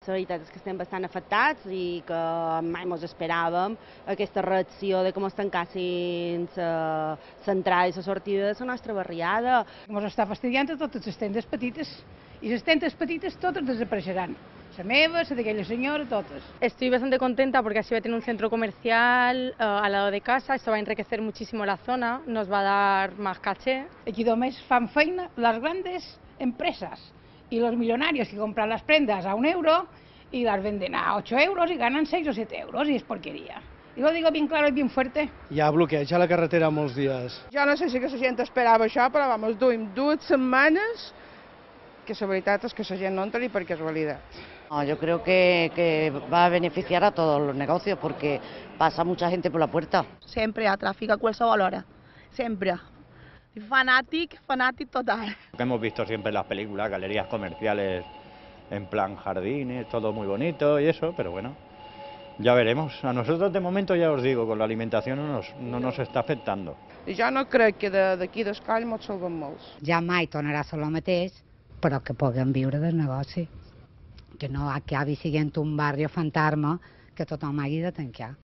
La veritat és que estem bastant afectats i que mai ens esperàvem aquesta reacció de que ens tancassin l'entrada i la sortida de la nostra barriada. Ens està fastidiant a totes les tendes petites i les tendes petites totes desapareixeran. La meva, la d'aquella senyora, totes. Estoy bastante contenta porque así voy a tener un centro comercial al lado de casa, esto va a enriquecer muchísimo la zona, nos va a dar más caché. Aquí només fan feina les grandes empresas y los millonarios que compran las prendas a €1 y las venden a 8 euros y ganan 6 o 7 euros y es porquería. Y lo digo bien claro y bien fuerte. Hi ha bloqueig a la carretera molts dies. Jo no sé si la gent esperava això, però vamos, duim 2 setmanes que la veritat és que la gent no entra ni per casualitat. No, yo creo que va a beneficiar a todos los negocios porque pasa mucha gente por la puerta. Sempre hi ha tràfic a qualsevol hora, sempre. Fanàtic total. Lo que hemos visto siempre en las películas, galerías comerciales en plan jardines, todo muy bonito y eso, pero bueno, ya veremos. A nosotros de momento ya os digo, con la alimentación no nos está afectando. I jo no crec que d'aquí d'Escall ens salven molts. Ja mai tornarà a ser el mateix, però que puguem viure del negoci. Que no acabi sent un barri fantasma que tothom hagi de tancar.